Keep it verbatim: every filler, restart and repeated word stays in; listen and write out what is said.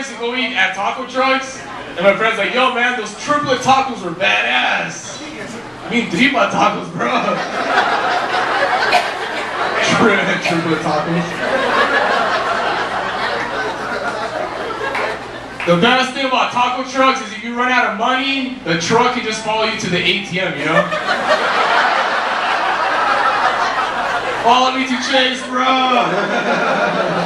used to go eat at taco trucks, and my friend's like, yo man, those triplet tacos were badass. I mean, tripa tacos, bro. Tri triplet tacos. The best thing about taco trucks is if you run out of money, the truck can just follow you to the A T M, you know? Follow me to Chase, bro!